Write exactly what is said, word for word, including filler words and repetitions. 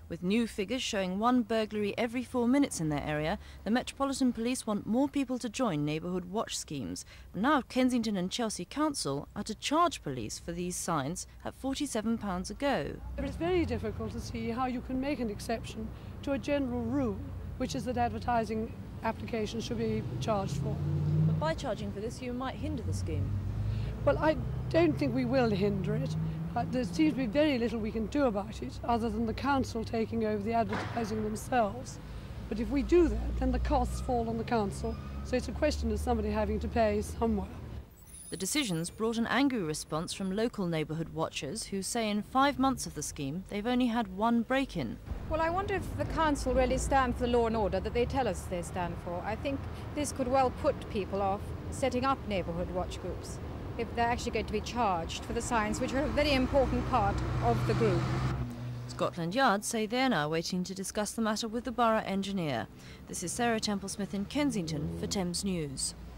With new figures showing one burglary every four minutes in their area, the Metropolitan Police want more people to join neighbourhood watch schemes. But now Kensington and Chelsea Council are to charge police for these signs at forty-seven pounds a go. It's very difficult to see how you can make an exception to a general rule, which is that advertising applications should be charged for. But by charging for this, you might hinder the scheme. Well, I don't think we will hinder it. Uh, there seems to be very little we can do about it other than the council taking over the advertising themselves. But if we do that, then the costs fall on the council, so it's a question of somebody having to pay somewhere. The decisions brought an angry response from local neighbourhood watchers who say in five months of the scheme they've only had one break-in. Well, I wonder if the council really stand for the law and order that they tell us they stand for. I think this could well put people off setting up neighbourhood watch groups if they're actually going to be charged for the signs, which are a very important part of the group. Scotland Yard say they're now waiting to discuss the matter with the borough engineer. This is Sarah Temple-Smith in Kensington for Thames News.